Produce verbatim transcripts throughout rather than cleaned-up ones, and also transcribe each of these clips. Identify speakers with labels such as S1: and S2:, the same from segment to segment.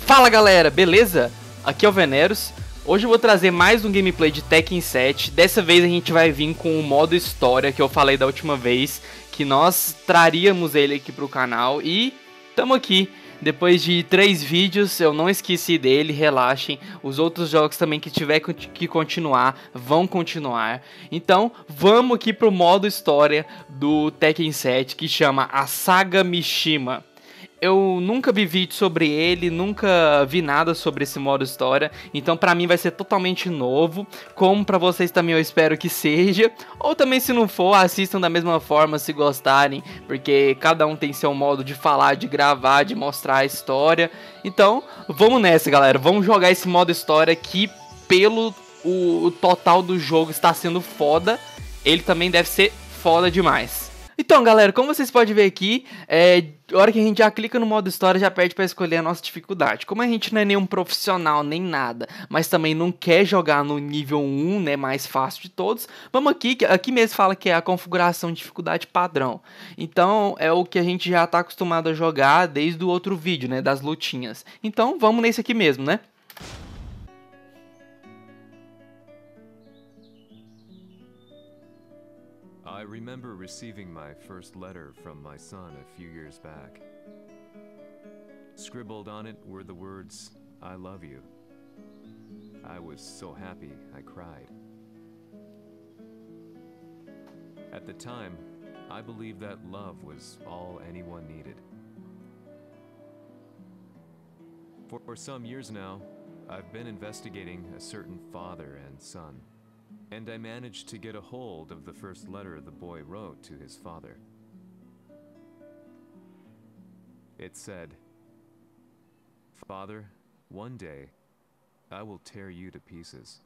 S1: Fala galera, beleza? Aqui é o Veneros. Hoje eu vou trazer mais um gameplay de Tekken sete. Dessa vez a gente vai vir com o modo história que eu falei da última vez, que nós traríamos ele aqui pro canal. E tamo aqui. Depois de três vídeos, eu não esqueci dele, relaxem. Os outros jogos também que tiver que continuar, vão continuar. Então, vamos aqui pro modo história do Tekken sete, que chama a Saga Mishima. Eu nunca vi vídeo sobre ele, nunca vi nada sobre esse modo história, então pra mim vai ser totalmente novo, como pra vocês também eu espero que seja, ou também se não for, assistam da mesma forma se gostarem, porque cada um tem seu modo de falar, de gravar, de mostrar a história. Então, vamos nessa galera, vamos jogar esse modo história que pelo o, o total do jogo está sendo foda, ele também deve ser foda demais. Então galera, como vocês podem ver aqui, é, a hora que a gente já clica no modo história já pede para escolher a nossa dificuldade. Como a gente não é nenhum profissional nem nada, mas também não quer jogar no nível um, né, mais fácil de todos, vamos aqui, aqui mesmo fala que é a configuração de dificuldade padrão. Então é o que a gente já está acostumado a jogar desde o outro vídeo, né, das lutinhas. Então vamos nesse aqui mesmo, né?
S2: I remember receiving my first letter from my son a few years back. Scribbled on it were the words, "I love you." I was so happy I cried. At the time, I believed that love was all anyone needed. For some years now, I've been investigating a certain father and son. And I managed to get a hold of the first letter the boy wrote to his father. It said, "Father, one day, I will tear you to pieces."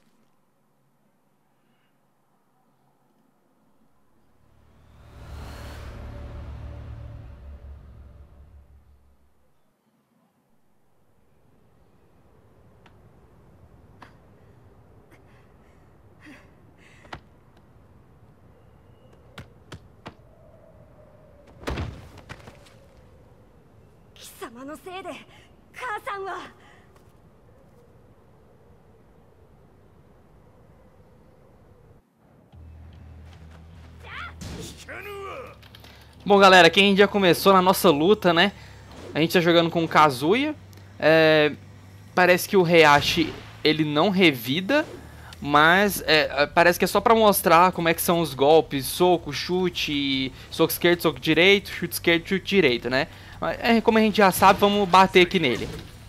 S1: Bom galera, aqui a gente já começou na nossa luta, né? A gente tá jogando com o Kazuya. é, Parece que o Heihachi, ele não revida, mas é, parece que é só pra mostrar como é que são os golpes: soco, chute, soco esquerdo, soco direito, chute esquerdo, chute direito, né? É, como a gente já sabe, vamos bater aqui nele.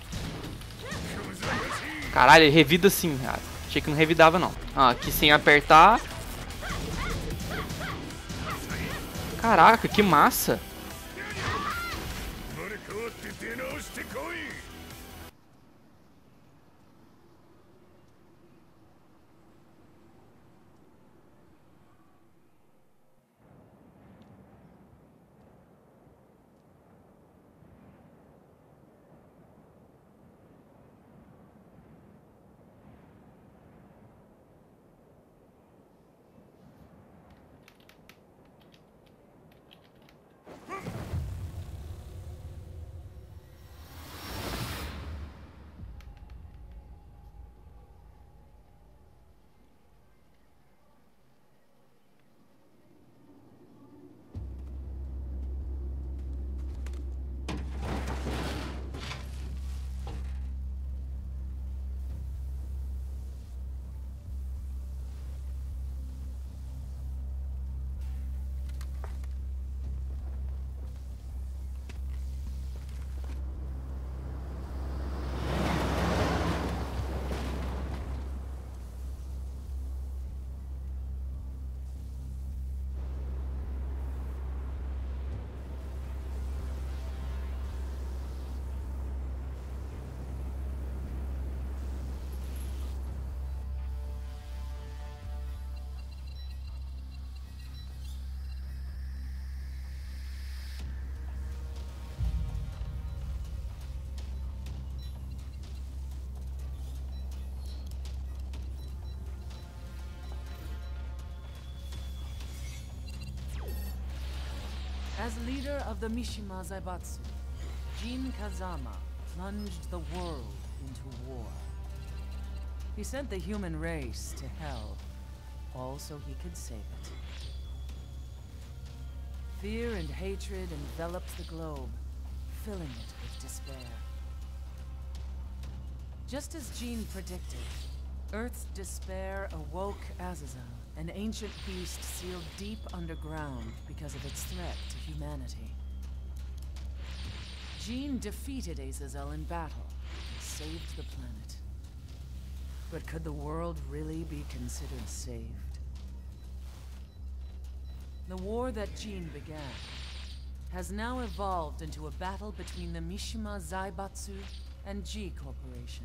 S1: Caralho, ele revida sim, cara. Achei que não revidava não. Ah, aqui sem apertar. Caraca, que massa.
S3: As leader of the Mishima Zaibatsu, Jin Kazama plunged the world into war. He sent the human race to hell, all so he could save it. Fear and hatred enveloped the globe, filling it with despair. Just as Jean predicted, Earth's despair awoke Azazel, an ancient beast sealed deep underground because of its threat to humanity. Jean defeated Azazel in battle and saved the planet. But could the world really be considered saved? The war that Jean began has now evolved into a battle between the Mishima Zaibatsu and G Corporation.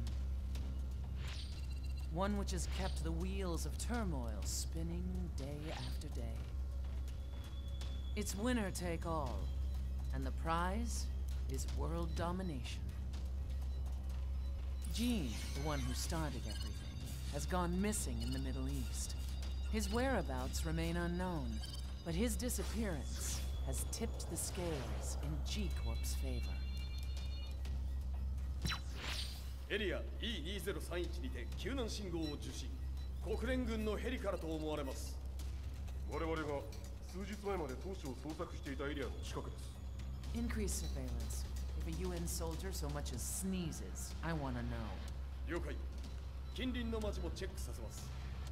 S3: One which has kept the wheels of turmoil spinning day after day. It's winner take all, and the prize is world domination. Jean, the one who started everything, has gone missing in the Middle East. His whereabouts remain unknown, but his disappearance has tipped the scales in G Corp's favor.
S4: エリア イーにせんさんじゅういち にて救難信号を受信。国連軍のヘリからと思われます。
S5: 我々が数日前まで当初を捜索していたエリアの近くです。
S3: Increase surveillance. If a U N soldier so much as sneezes, I wanna know.
S4: 了解。近隣の町もチェックさせます。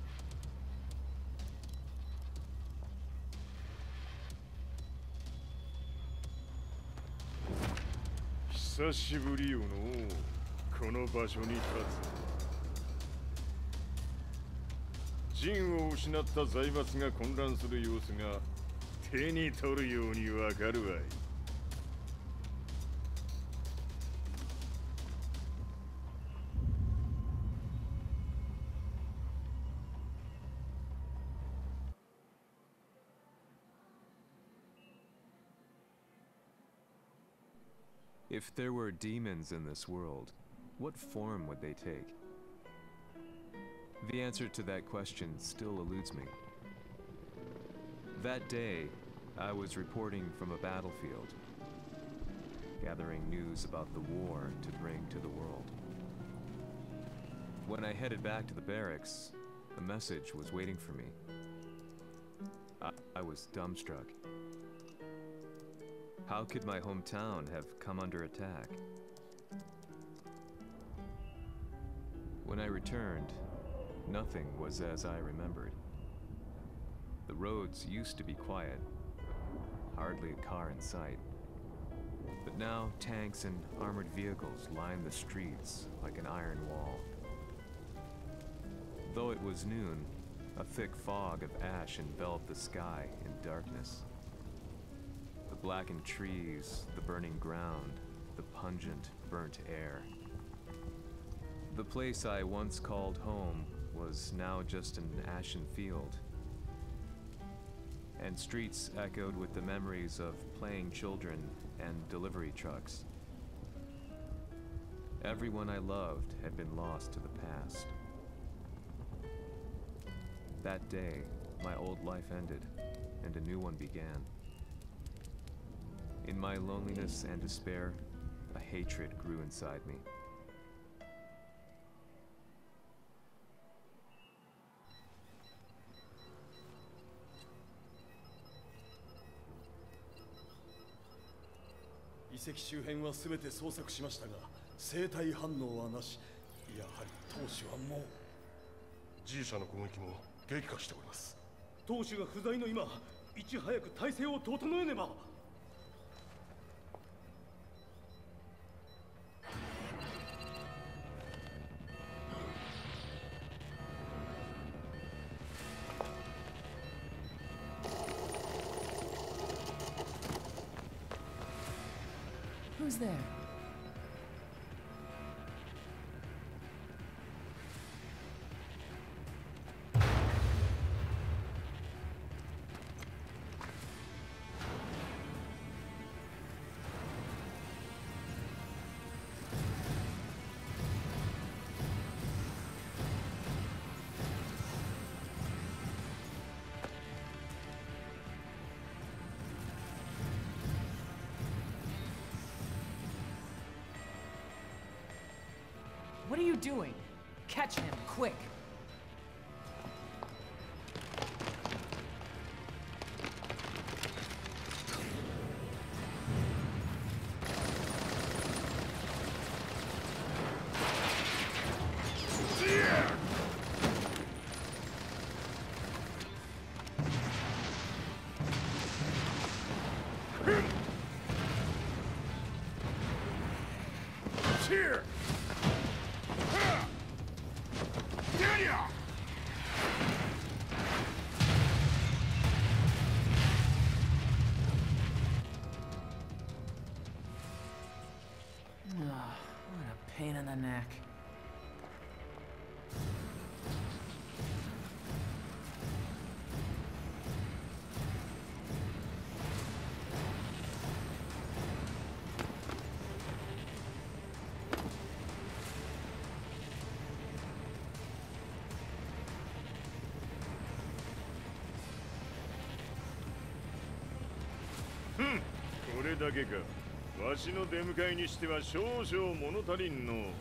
S5: 久しぶりよのこの場所に立つ。陣を失った財閥が混乱する様子が手に取るようにわかるわい。
S2: If there were demons in this world, what form would they take? The answer to that question still eludes me. That day, I was reporting from a battlefield, gathering news about the war to bring to the world. When I headed back to the barracks, a message was waiting for me. I, I was dumbstruck. How could my hometown have come under attack? When I returned, nothing was as I remembered. The roads used to be quiet, hardly a car in sight. But now tanks and armored vehicles line the streets like an iron wall. Though it was noon, a thick fog of ash enveloped the sky in darkness. The blackened trees, the burning ground, the pungent, burnt air. The place I once called home was now just an ashen field, and streets echoed with the memories of playing children and delivery trucks. Everyone I loved had been lost to the past. That day, my old life ended, and a new one began. In my loneliness and despair, a hatred grew inside me.
S4: The 遺跡周辺は全て捜索しましたが、生体反応はなし。やはり当主はもう。
S5: G 社の攻撃も激化しております。
S4: 当主が不在の今、いち早く体制を整えねば。
S3: Who's there? What are you doing? Catch him, quick.
S5: Here.
S3: Oh, what a pain in the neck.
S5: Hmm. これだけか。わしの出迎えにしては少々物足りんの。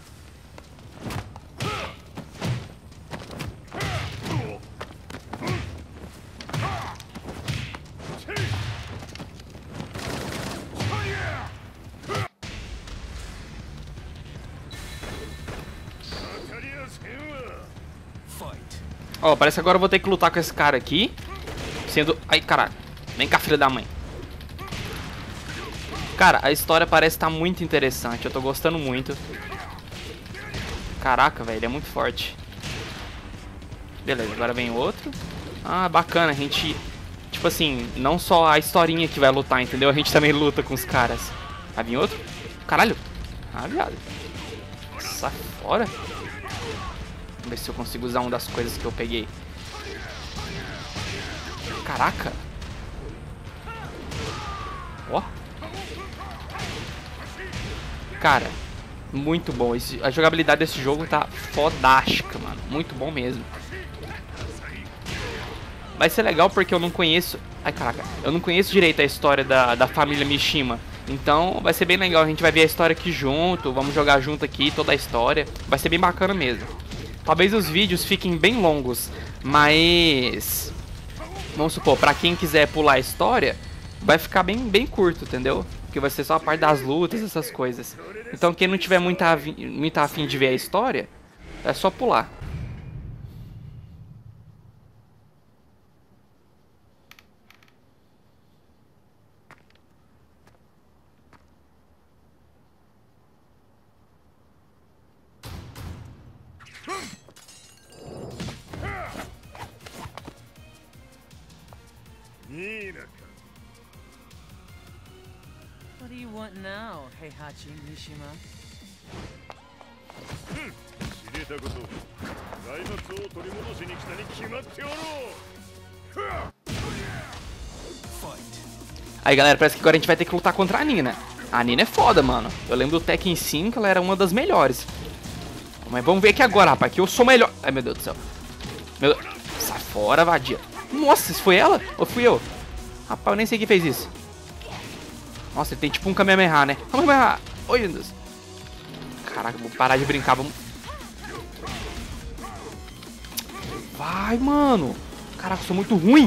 S1: Ó, parece que agora eu vou ter que lutar com esse cara aqui. Sendo... Ai, caralho. Vem cá, filha da mãe. Cara, a história parece estar muito interessante. Eu tô gostando muito. Caraca, velho, ele é muito forte. Beleza, agora vem outro. Ah, bacana, a gente... Tipo assim, não só a historinha que vai lutar, entendeu? A gente também luta com os caras. Vai vir outro? Caralho. Ah, viado. Sai fora. Vamos ver se eu consigo usar uma das coisas que eu peguei. Caraca. Ó. Cara, muito bom. Esse, a jogabilidade desse jogo tá fodástica, mano. Muito bom mesmo. Vai ser legal porque eu não conheço... Ai, caraca. Eu não conheço direito a história da, da família Mishima. Então vai ser bem legal. A gente vai ver a história aqui junto. Vamos jogar junto aqui toda a história. Vai ser bem bacana mesmo. Talvez os vídeos fiquem bem longos. Mas... Vamos supor, pra quem quiser pular a história... Vai ficar bem, bem curto, entendeu? Porque vai ser só a parte das lutas, essas coisas. Então quem não tiver muito afim, muito afim de ver a história, é só pular.
S3: What do you want now, Heihachi Mishima?
S5: 知れたこと財閥を取り戻しに来たに決まっておろう。
S1: Aí galera, parece que agora a gente vai ter que lutar contra a Nina. A Nina é foda, mano. Eu lembro do Tekken cinco, ela era uma das melhores. Mas vamos ver aqui agora, rapaz, que eu sou melhor. Ai, meu Deus do céu. Meu Deus. Sai fora, vadia. Nossa, isso foi ela? Ou fui eu? Rapaz, eu nem sei quem fez isso. Nossa, ele tem tipo um Kamehameha, né? Kamehameha. Oi, meu Deus. Caraca, vou parar de brincar, vamos... Vai, mano. Caraca, eu sou muito ruim.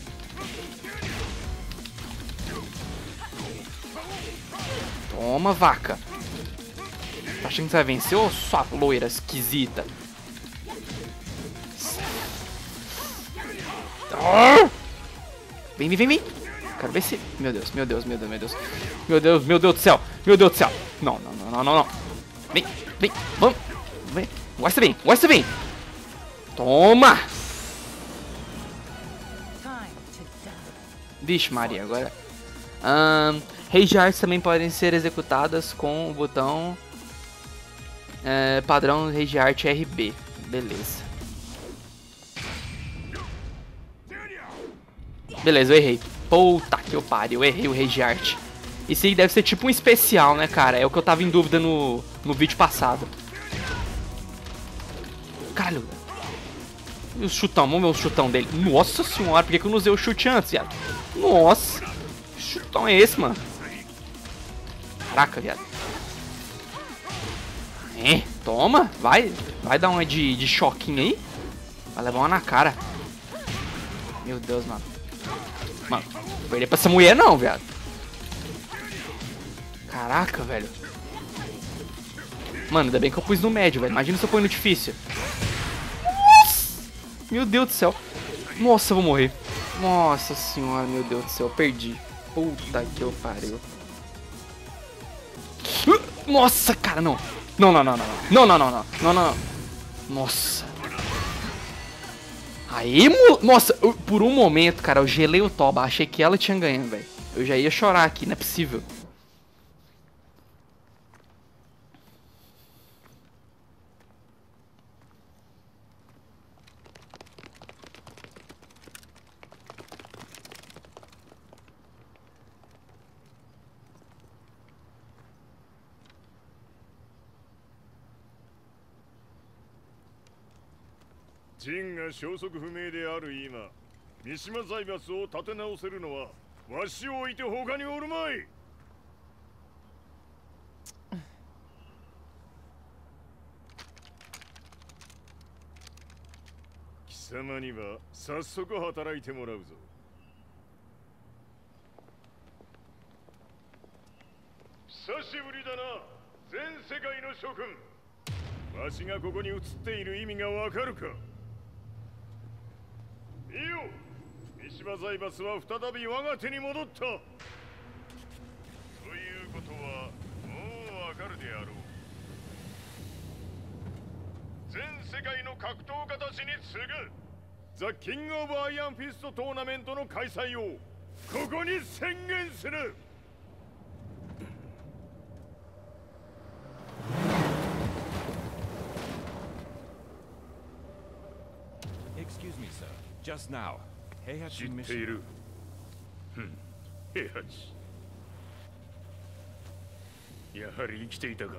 S1: Toma, vaca. Tá achando que você vai vencer, ô sua loira esquisita? Vem, vem, vem, vem. Quero ver se... Meu Deus, meu Deus, meu Deus, meu Deus. Meu Deus, meu Deus do céu. Meu Deus do céu. Não, não, não, não, não, não. Vem, vem, vamos. Vem. Gosta bem, gosta bem. Toma. Vixe, Maria, agora... Um, Rage Arts também podem ser executadas com o botão é, padrão Rage Art R B. Beleza. Beleza, eu errei. Puta que eu pariu, eu errei o Rage Art. Isso aí deve ser tipo um especial, né, cara? É o que eu tava em dúvida no, no vídeo passado. Caralho. E o chutão, vamos ver o chutão dele. Nossa senhora, por que, que eu não usei o chute antes, viado? Nossa. Que chutão é esse, mano? Caraca, viado. É, Toma, vai. Vai dar uma de, de choquinho aí. Vai levar uma na cara. Meu Deus, mano. Mano, não perder pra essa mulher não, viado. Caraca, velho. Mano, ainda bem que eu pus no médio, velho. Imagina se eu pôr no difícil. Nossa! Meu Deus do céu. Nossa, eu vou morrer. Nossa senhora, meu Deus do céu. Eu perdi. Puta que eu pariu. Nossa, cara, não. Não, não, não, não. Não, não, não, não. Não, não, não. Nossa. Aí, mo... Nossa, eu, por um momento, cara, eu gelei o Toba. Achei que ela tinha ganho, velho. Eu já ia chorar aqui, não é possível.
S5: ジンが消息不明である今、三島財閥を立て直せるのはわしを置いて他におるまい。貴様には早速働いてもらうぞ。久しぶりだな、全世界の諸君。わしがここに映っている意味がわかるか。いいよ、三島財閥は再び我が手に戻った。ということはもうわかるであろう。全世界の格闘家たちに次ぐザ・キング・オブ・アイアンフィストトーナメントの開催をここに宣言する。
S6: Excuse me, sir. Just now, Heihachi
S5: 知ってい
S6: Mishima.
S5: る。ふん、平八。やはり生きていたか。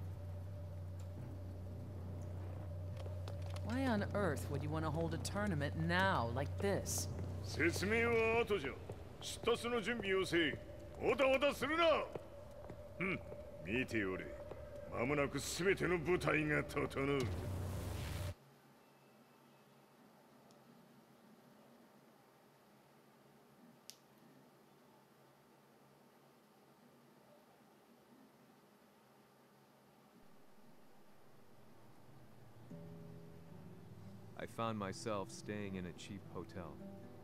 S3: Why on earth would you want to hold a tournament now, like this?
S5: 説明は後じゃ。出立の準備をせい。おたおたするな。うん、見ておれ。間もなくすべての部隊が整う。
S2: I found myself staying in a cheap hotel.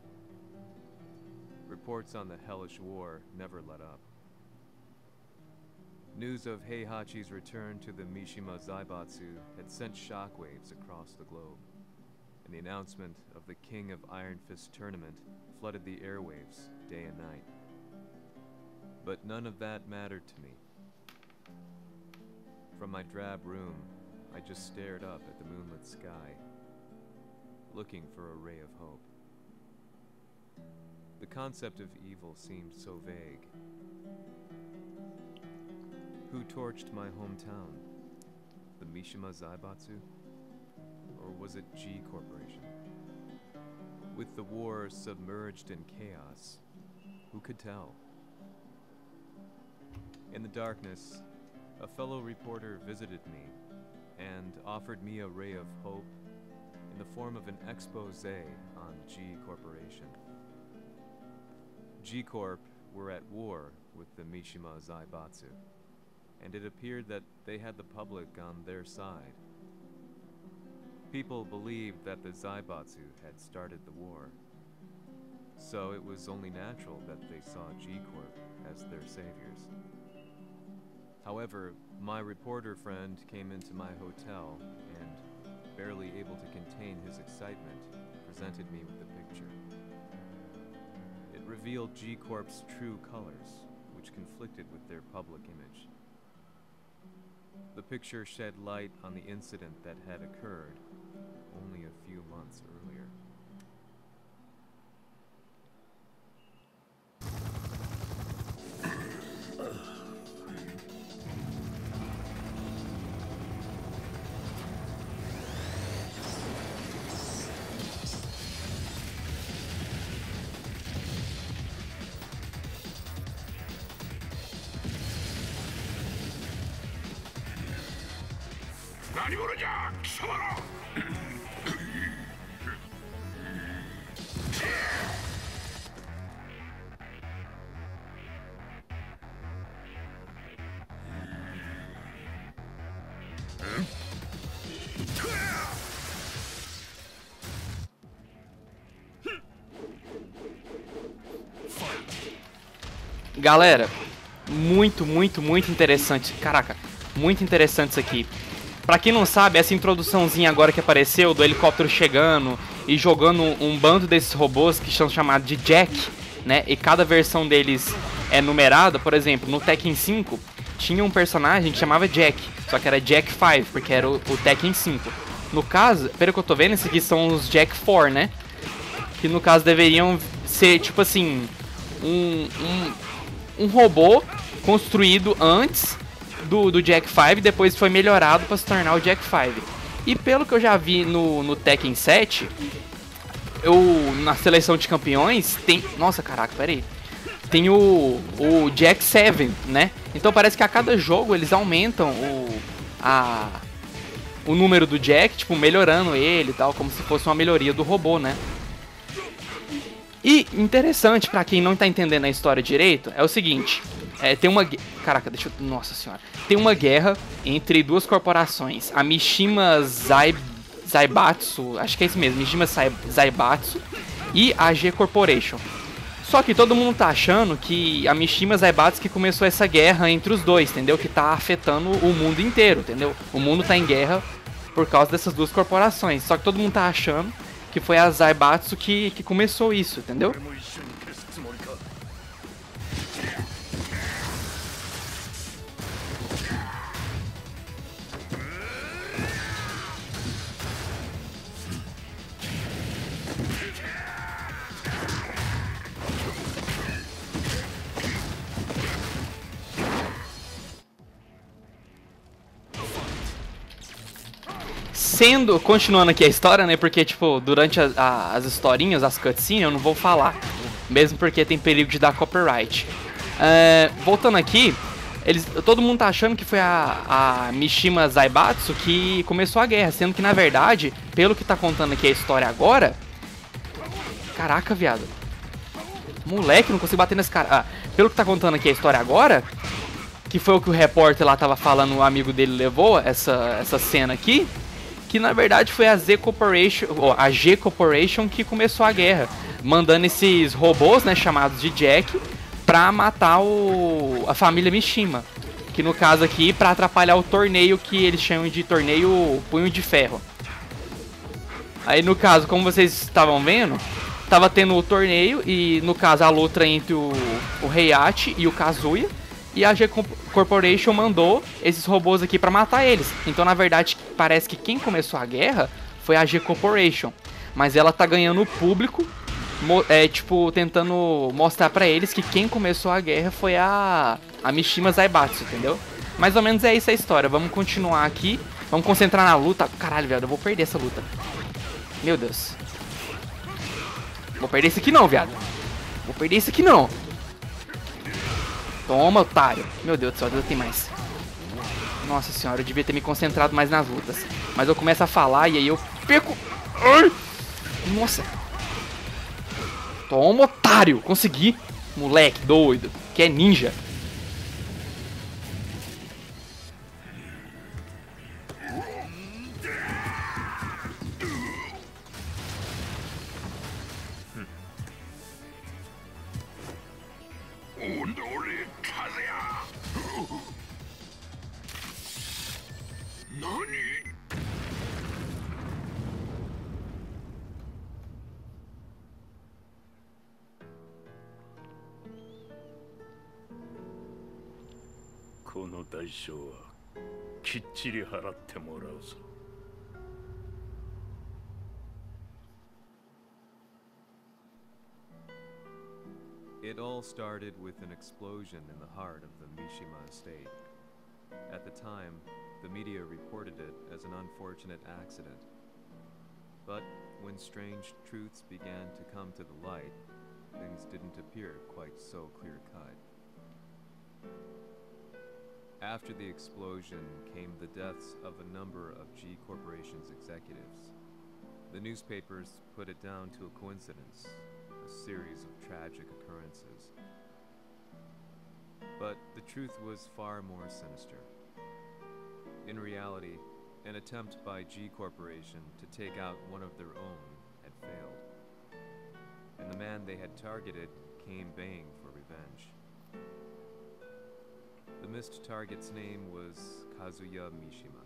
S2: Reports on the hellish war never let up. News of Heihachi's return to the Mishima Zaibatsu had sent shockwaves across the globe, and the announcement of the King of Iron Fist tournament flooded the airwaves day and night. But none of that mattered to me. From my drab room, I just stared up at the moonlit sky, looking for a ray of hope. The concept of evil seemed so vague. Who torched my hometown? The Mishima Zaibatsu? Or was it G Corporation? With the war submerged in chaos, who could tell? In the darkness, a fellow reporter visited me and offered me a ray of hope in the form of an expose on G Corporation. G Corp were at war with the Mishima Zaibatsu, and it appeared that they had the public on their side. People believed that the Zaibatsu had started the war, so it was only natural that they saw G Corp as their saviors. However, my reporter friend came into my hotel and, barely able to contain his excitement, presented me with the picture. It revealed G Corp's true colors, which conflicted with their public image. The picture shed light on the incident that had occurred only a few months earlier.
S1: Galera, muito, muito, muito interessante. Caraca, muito interessante isso aqui. Pra quem não sabe, essa introduçãozinha agora que apareceu do helicóptero chegando e jogando um bando desses robôs que são chamados de Jack, né? E cada versão deles é numerada. Por exemplo, no Tekken cinco tinha um personagem que chamava Jack, só que era Jack cinco, porque era o, o Tekken cinco. No caso, pelo que eu tô vendo, esses aqui são os Jack quatro, né? Que no caso deveriam ser, tipo assim, um... um um robô construído antes do, do Jack cinco e depois foi melhorado para se tornar o Jack cinco. E pelo que eu já vi no, no Tekken sete, eu, na seleção de campeões, tem... Nossa, caraca, peraí. Tem o, o Jack sete, né? Então parece que a cada jogo eles aumentam o, a, o número do Jack, tipo, melhorando ele e tal, como se fosse uma melhoria do robô, né? E interessante pra quem não tá entendendo a história direito é o seguinte, é, tem uma... Caraca, deixa eu... Nossa senhora. Tem uma guerra entre duas corporações, a Mishima Zai... Zaibatsu, acho que é isso mesmo, Mishima Zai... Zaibatsu e a G Corporation. Só que todo mundo tá achando que a Mishima Zaibatsu que começou essa guerra entre os dois, entendeu? Que tá afetando o mundo inteiro, entendeu? O mundo tá em guerra por causa dessas duas corporações, só que todo mundo tá achando que foi a Zaibatsu que, que começou isso, entendeu? Sendo, continuando aqui a história, né, porque, tipo, durante a, a, as historinhas, as cutscenes, eu não vou falar, mesmo porque tem perigo de dar copyright. É, voltando aqui, eles, todo mundo tá achando que foi a, a Mishima Zaibatsu que começou a guerra, sendo que, na verdade, pelo que tá contando aqui a história agora... Caraca, viado. Moleque, não consigo bater nesse cara. Ah, pelo que tá contando aqui a história agora, que foi o que o repórter lá tava falando, o amigo dele levou, essa, essa cena aqui... Que na verdade foi a Z Corporation, ou a G Corporation que começou a guerra, mandando esses robôs, né, chamados de Jack, pra matar o, a família Mishima, que no caso aqui pra atrapalhar o torneio que eles chamam de torneio Punho de Ferro. Aí no caso, como vocês estavam vendo, tava tendo o torneio e no caso a luta entre o, o Heihachi e o Kazuya. E a G Corporation mandou esses robôs aqui pra matar eles. Então, na verdade, parece que quem começou a guerra foi a G Corporation. Mas ela tá ganhando o público, é, tipo, tentando mostrar pra eles que quem começou a guerra foi a, a Mishima Zaibatsu, entendeu? Mais ou menos é isso a história. Vamos continuar aqui. Vamos concentrar na luta. Caralho, velho, eu vou perder essa luta. Meu Deus. Vou perder isso aqui não, viado. Vou perder isso aqui não. Toma, otário. Meu Deus do céu, Deus tem mais. Nossa senhora, eu devia ter me concentrado mais nas lutas. Mas eu começo a falar e aí eu perco. Ai! Nossa. Toma, otário. Consegui. Moleque doido. Que é ninja.
S2: It all started with an explosion in the heart of the Mishima estate. At the time, the media reported it as an unfortunate accident. But when strange truths began to come to the light, things didn't appear quite so clear-cut. After the explosion came the deaths of a number of G Corporation's executives. The newspapers put it down to a coincidence, a series of tragic occurrences. But the truth was far more sinister. In reality, an attempt by G Corporation to take out one of their own had failed, and the man they had targeted came baying for revenge. The missed target's name was Kazuya Mishima.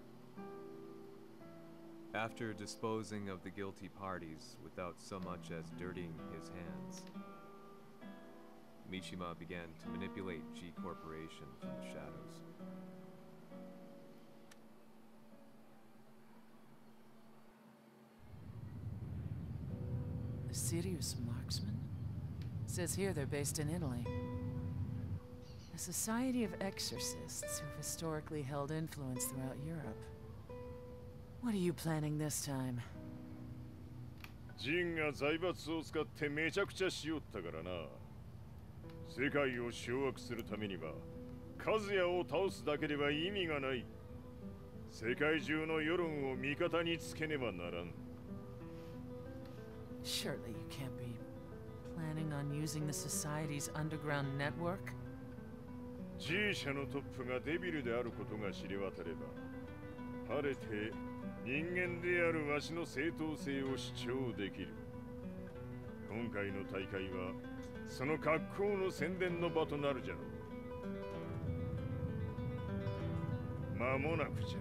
S2: After disposing of the guilty parties without so much as dirtying his hands, Mishima began to manipulate G Corporation from the shadows.
S3: A Sirius marksman? Says here they're based in Italy. A society of exorcists who've historically held influence throughout Europe. What are you planning this time?
S5: ジンが財閥を使ってめちゃくちゃしよったからな。世界を掌握するためには、カズヤを倒すだけでは意味がない。世界中の世論を味方につけねばならん。
S3: Surely you can't be planning on using the society's underground network?
S5: G 社のトップがデビルであることが知れ渡れば、晴れて人間であるわしの正当性を主張できる。今回の大会はその格好の宣伝の場となるじゃろう。間もなくじゃ。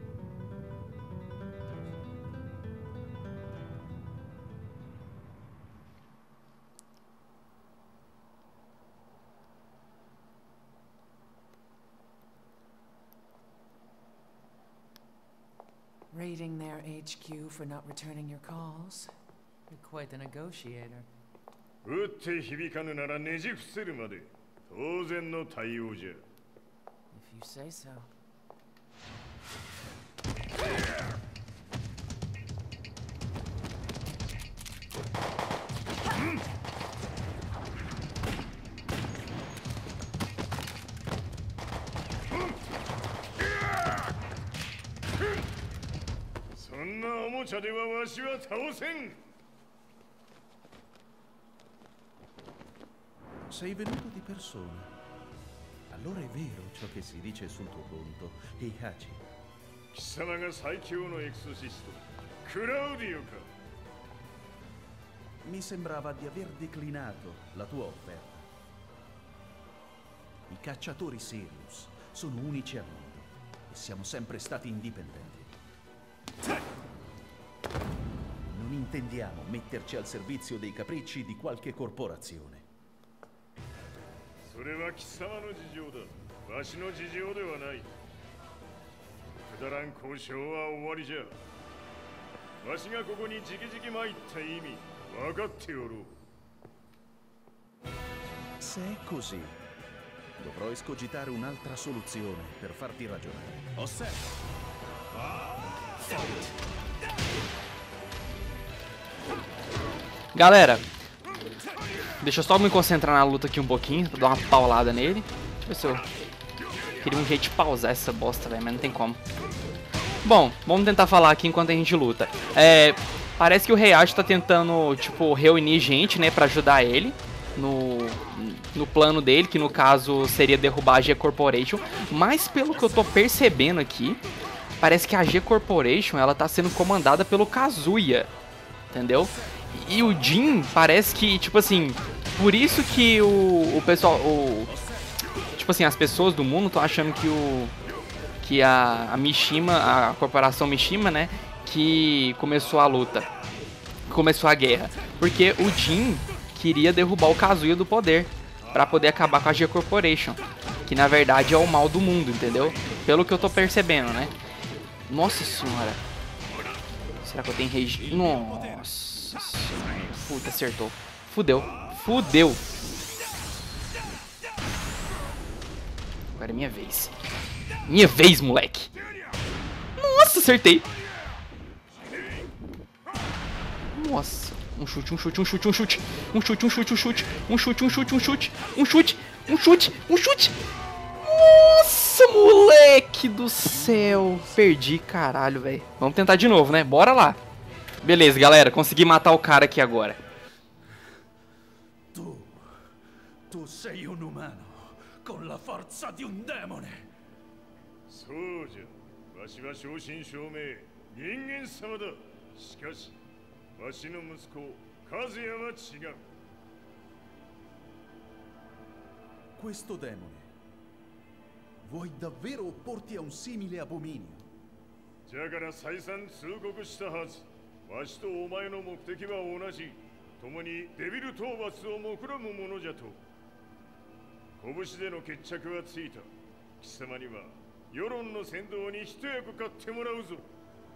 S3: Raiding their H Q for not returning your calls. You're quite the negotiator.
S5: 打って響かぬならねじ伏せるまで当然の対応じゃ。
S3: If you say so.
S5: そんなおもちゃではわしは倒せん。
S7: Sei venuto di persona. Allora è vero ciò che si dice sul tuo conto, Heihachi.
S5: 貴様が最強のエクソシスト、クラウディオか。
S7: Mi sembrava di aver declinato la tua offerta. I cacciatori Sirius sono unici al mondo e siamo sempre stati indipendenti. Non intendiamo metterci al servizio dei capricci di qualche corporazione.
S5: それは貴様の事情だ。わしの事情ではない。くだらん交渉は終わりじゃ。わしがここにじきじき参った意味、分かっておろう。
S7: Se è così, dovrò escogitare un'altra soluzione per farti ragionare. Osserva!
S1: Galera, deixa eu só me concentrar na luta aqui um pouquinho, pra dar uma paulada nele. Deixa eu ver se eu... Queria um jeito de pausar essa bosta, velho, mas não tem como. Bom, vamos tentar falar aqui enquanto a gente luta. É... Parece que o Heihachi tá tentando, tipo, reunir gente, né, pra ajudar ele no, no plano dele, que no caso seria derrubar a G Corporation. Mas pelo que eu tô percebendo aqui, parece que a G Corporation, ela tá sendo comandada pelo Kazuya, entendeu? E o Jin parece que, tipo assim, por isso que o, o pessoal, o, tipo assim, as pessoas do mundo estão achando que o, que a, a Mishima, a corporação Mishima, né, que começou a luta, começou a guerra, porque o Jin queria derrubar o Kazuya do poder, pra poder acabar com a G Corporation, que na verdade é o mal do mundo, entendeu? Pelo que eu tô percebendo, né? Nossa senhora. Será que eu tenho regi... Nossa. Puta, acertou. Fudeu. Fudeu. Agora é minha vez. Minha vez, moleque. Nossa, acertei. Nossa. Um chute, um chute, um chute, um chute. Um chute, um chute, um chute. Um chute, um chute, um chute. Um chute, um chute, um chute. Nossa. Nossa, moleque do céu. Perdi, caralho, velho. Vamos tentar de novo, né? Bora lá. Beleza, galera. Consegui matar o cara aqui agora.
S7: Tu... Tu sei un umano con la forza di un demone.
S5: そうじゃ。わしは正真正銘人間様だ。しかし、わしの息子和也は違う。
S7: Questo demone. Vuoi davvero opporti a un simile abominio?
S5: じゃから再三通告したはず。わしとお前の目的は同じ。共にデビル討伐を目論むものじゃと。拳での決着はついた。貴様には世論の先導に一役買ってもらうぞ。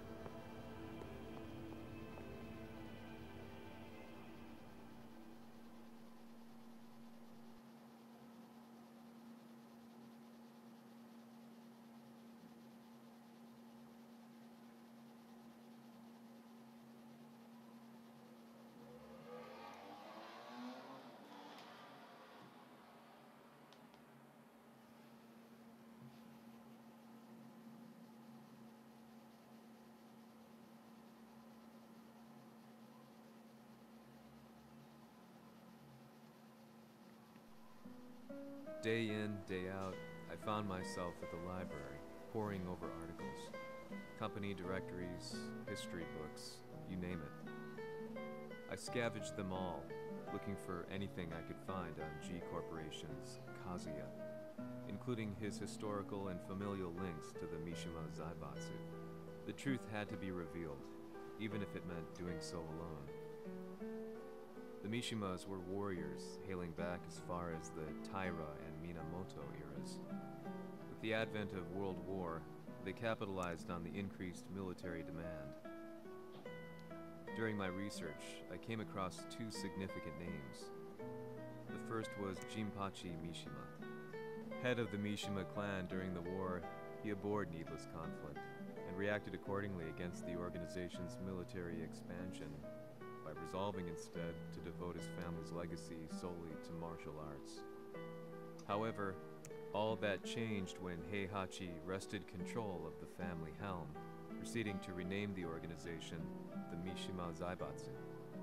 S2: Day in, day out, I found myself at the library, poring over articles. Company directories, history books, you name it. I scavenged them all, looking for anything I could find on G Corporation's Kazuya, including his historical and familial links to the Mishima Zaibatsu. The truth had to be revealed, even if it meant doing so alone. The Mishimas were warriors hailing back as far as the Taira and Minamoto eras. With the advent of World War, they capitalized on the increased military demand. During my research, I came across two significant names. The first was Jinpachi Mishima. Head of the Mishima clan during the war, he abhorred needless conflict and reacted accordingly against the organization's military expansion, by resolving instead to devote his family's legacy solely to martial arts. However, all that changed when Heihachi wrested control of the family helm, proceeding to rename the organization the Mishima Zaibatsu.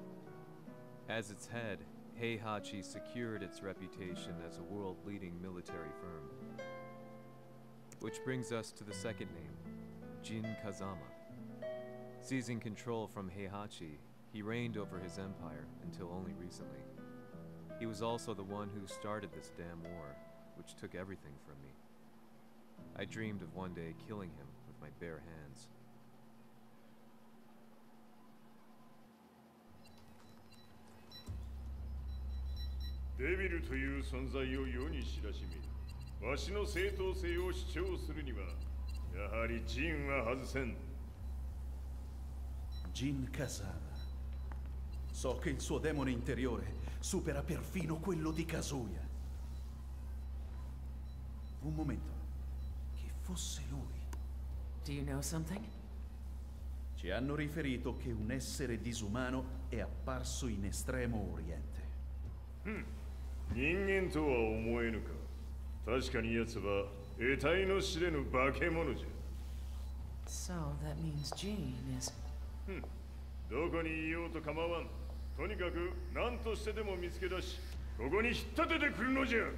S2: As its head, Heihachi secured its reputation as a world-leading military firm. Which brings us to the second name, Jin Kazama. Seizing control from Heihachi, he reigned over his empire until only recently. He was also the one who started this damn war, which took everything from me. I dreamed of one day killing him with my bare hands.
S5: Devil という存在を世に知らしめ、わしの正当性を主張するには、やはりジンは外せん。
S7: Jin Kazama. So che il suo demone interiore supera perfino quello di Kazuya. Un momento. Che fosse lui.
S3: Do you know something?
S7: Ci hanno riferito che un essere disumano è apparso in Estremo Oriente.
S5: Hmm. 人間とは思えぬか。確かに奴は得体の知れぬ化け物じゃ。
S3: So that means Jean is...
S5: Hmm. どこにいようと構わん。とにかく何としてでも見つけ出し、ここに引っ立ててくるのじゃ。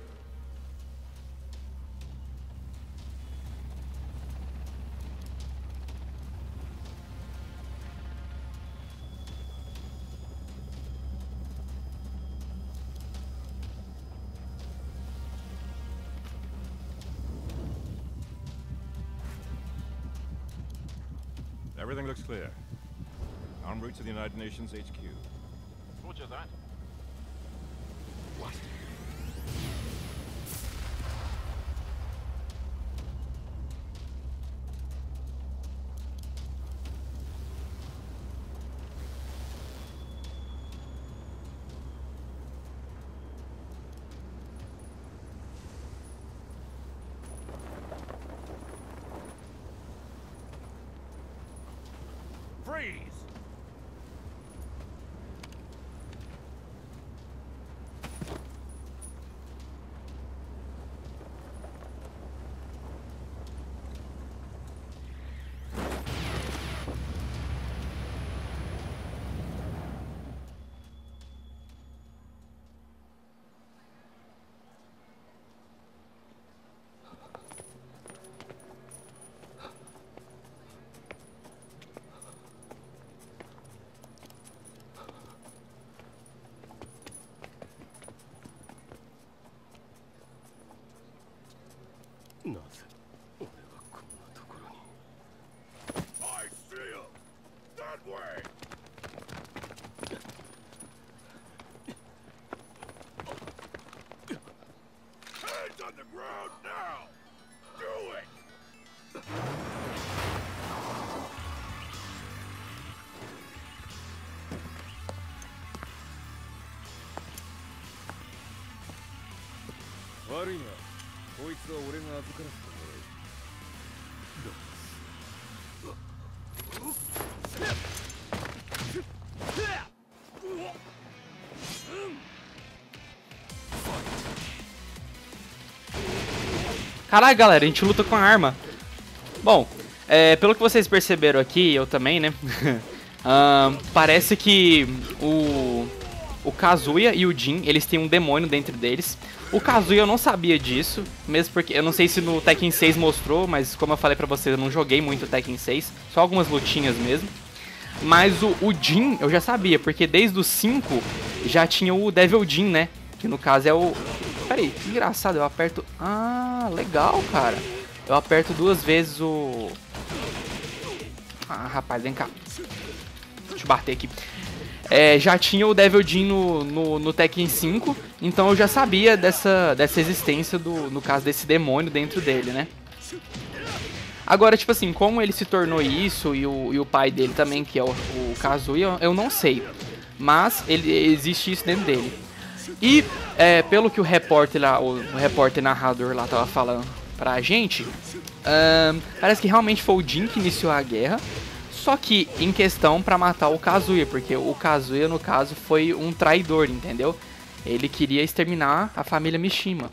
S6: Everything looks clear. En route to the United Nations H Q.
S8: Roger that.
S6: What?
S8: Freeze!
S4: 悪いな、こいつは俺が預からせてもらう。
S1: Caralho, galera, a gente luta com a arma. Bom, é, pelo que vocês perceberam aqui, eu também, né? uh, parece que o, o Kazuya e o Jin, eles têm um demônio dentro deles. O Kazuya eu não sabia disso, mesmo porque eu não sei se no Tekken seis mostrou, mas como eu falei pra vocês, eu não joguei muito Tekken seis, só algumas lutinhas mesmo. Mas o, o Jin eu já sabia, porque desde o cinco já tinha o Devil Jin, né? Que no caso é o... Pera aí, que engraçado, eu aperto... Ah, legal, cara. Eu aperto duas vezes o... Ah, rapaz, vem cá. Deixa eu bater aqui. É, já tinha o Devil Jin no, no, no Tekken cinco, então eu já sabia dessa, dessa existência, do, no caso desse demônio dentro dele, né? Agora, tipo assim, como ele se tornou isso e o, e o pai dele também, que é o, o Kazuya, eu não sei. Mas ele, existe isso dentro dele. E é, pelo que o repórter lá, o, o repórter narrador lá tava falando pra gente, um, parece que realmente foi o Jin que iniciou a guerra. Só que em questão pra matar o Kazuya, porque o Kazuya, no caso, foi um traidor, entendeu? Ele queria exterminar a família Mishima.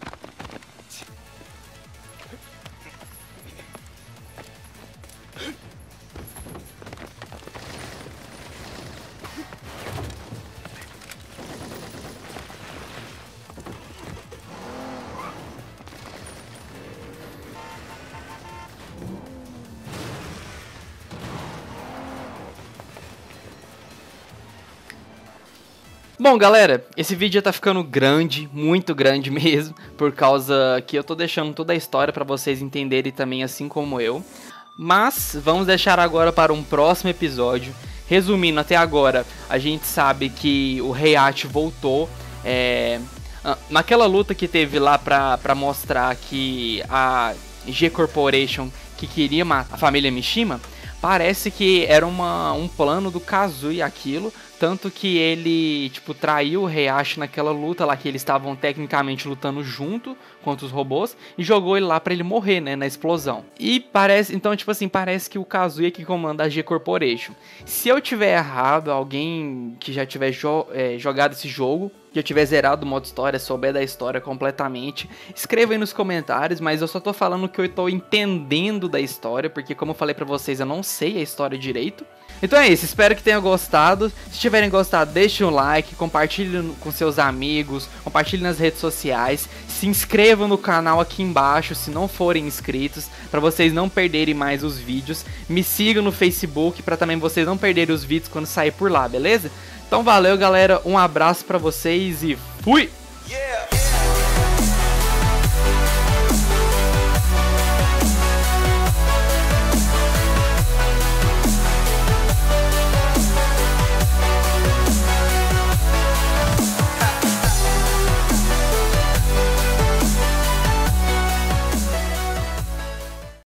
S1: Bom, galera, esse vídeo já tá ficando grande, muito grande mesmo, por causa que eu tô deixando toda a história pra vocês entenderem também, assim como eu. Mas vamos deixar agora para um próximo episódio. Resumindo, até agora, a gente sabe que o Heihachi voltou. É, naquela luta que teve lá pra, pra mostrar que a G Corporation, que queria matar a família Mishima, parece que era uma, um plano do Kazuya aquilo. Tanto que ele, tipo, traiu o Heihachi naquela luta lá que eles estavam tecnicamente lutando junto contra os robôs e jogou ele lá pra ele morrer, né, na explosão. E parece, então, tipo assim, parece que o Kazuya que comanda a G Corporation. Se eu tiver errado, alguém que já tiver jo é, jogado esse jogo, que eu tiver zerado o modo história, souber da história completamente, escreva aí nos comentários, mas eu só tô falando o que eu tô entendendo da história, porque como eu falei pra vocês, eu não sei a história direito. Então é isso, espero que tenham gostado. Se tiverem gostado, deixe um like, compartilhe com seus amigos, compartilhe nas redes sociais, se inscrevam no canal aqui embaixo se não forem inscritos, para vocês não perderem mais os vídeos. Me sigam no Facebook para também vocês não perderem os vídeos quando sair por lá, beleza? Então valeu, galera, um abraço para vocês e fui!